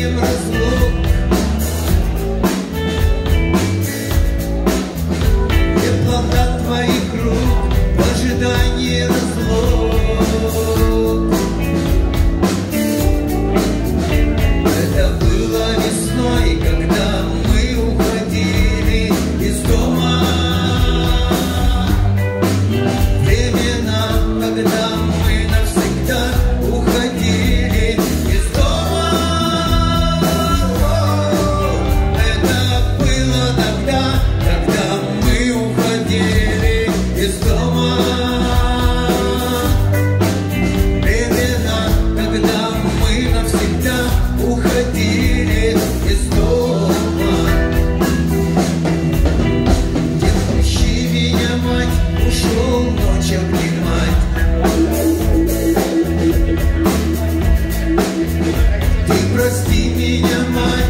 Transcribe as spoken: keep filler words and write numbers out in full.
ожиданием разлук. Теплота твоих рук в ожидании разлук. Это было весной, когда мы уходили из дома. Времена, когда мы навсегда уходили из дома. Это было тогда, когда мы уходили из дома. Времена, когда мы навсегда уходили из дома. Дед, пущи меня, мать, ушел ночь обнимать. Ты прости меня, мать.